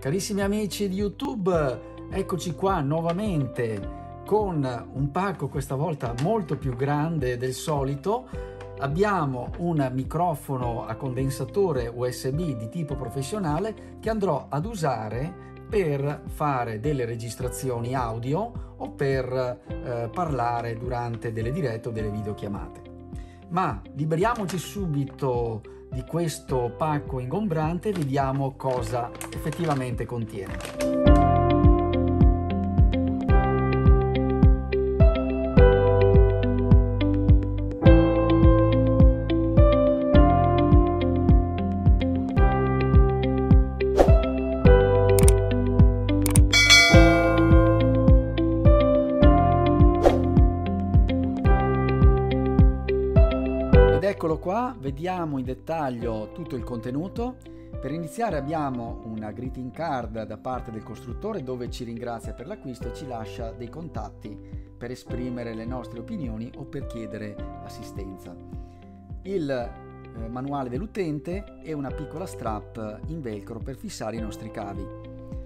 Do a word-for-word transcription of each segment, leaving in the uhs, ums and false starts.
Carissimi amici di YouTube, eccoci qua nuovamente con un pacco questa volta molto più grande del solito. Abbiamo un microfono a condensatore U S B di tipo professionale che andrò ad usare per fare delle registrazioni audio o per eh, parlare durante delle dirette o delle videochiamate. Ma liberiamoci subito di questo pacco ingombrante e vediamo cosa effettivamente contiene. Eccolo qua, vediamo in dettaglio tutto il contenuto. Per iniziare abbiamo una greeting card da parte del costruttore dove ci ringrazia per l'acquisto e ci lascia dei contatti per esprimere le nostre opinioni o per chiedere assistenza. Il eh, manuale dell'utente e una piccola strap in velcro per fissare i nostri cavi.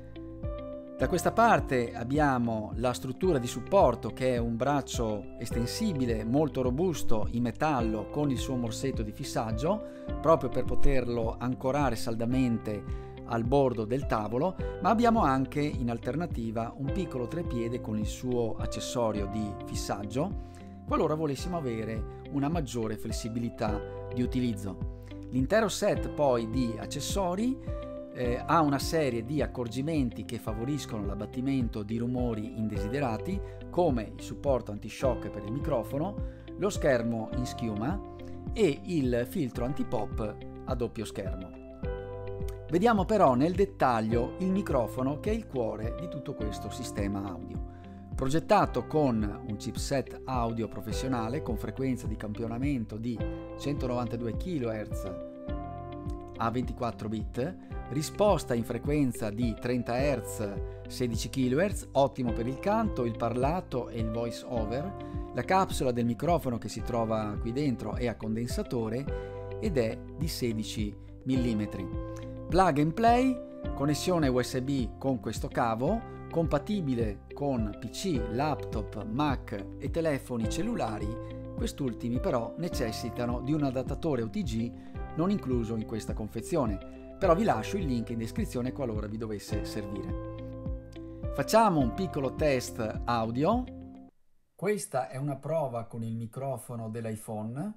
Da questa parte abbiamo la struttura di supporto, che è un braccio estensibile molto robusto in metallo con il suo morsetto di fissaggio proprio per poterlo ancorare saldamente al bordo del tavolo, ma abbiamo anche in alternativa un piccolo treppiede con il suo accessorio di fissaggio qualora volessimo avere una maggiore flessibilità di utilizzo. L'intero set poi di accessori Eh, ha una serie di accorgimenti che favoriscono l'abbattimento di rumori indesiderati, come il supporto anti-shock per il microfono, lo schermo in schiuma e il filtro anti-pop a doppio schermo. Vediamo però nel dettaglio il microfono, che è il cuore di tutto questo sistema audio. Progettato con un chipset audio professionale con frequenza di campionamento di centonovantadue chilohertz a ventiquattro bit, risposta in frequenza di trenta hertz, sedici chilohertz, ottimo per il canto, il parlato e il voice over. La capsula del microfono che si trova qui dentro è a condensatore ed è di sedici millimetri. Plug and play, connessione U S B con questo cavo, compatibile con P C, laptop, Mac e telefoni cellulari. Quest'ultimi però necessitano di un adattatore O T G non incluso in questa confezione, però vi lascio il link in descrizione qualora vi dovesse servire. Facciamo un piccolo test audio. Questa è una prova con il microfono dell'iPhone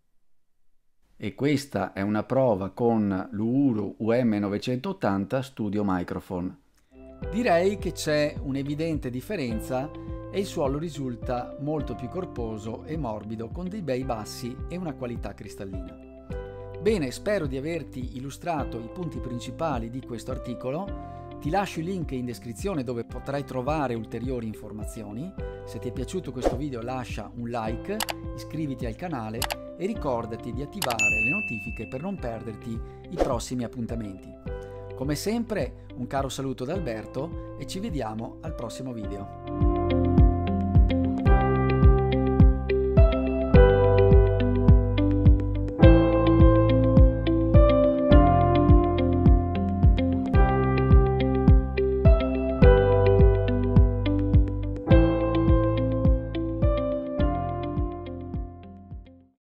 e questa è una prova con l'Uuru U M novecentottanta Studio Microphone. Direi che c'è un'evidente differenza e il suono risulta molto più corposo e morbido con dei bei bassi e una qualità cristallina. Bene, spero di averti illustrato i punti principali di questo articolo. Ti lascio il link in descrizione dove potrai trovare ulteriori informazioni. Se ti è piaciuto questo video lascia un like, iscriviti al canale e ricordati di attivare le notifiche per non perderti i prossimi appuntamenti. Come sempre, un caro saluto da Alberto e ci vediamo al prossimo video.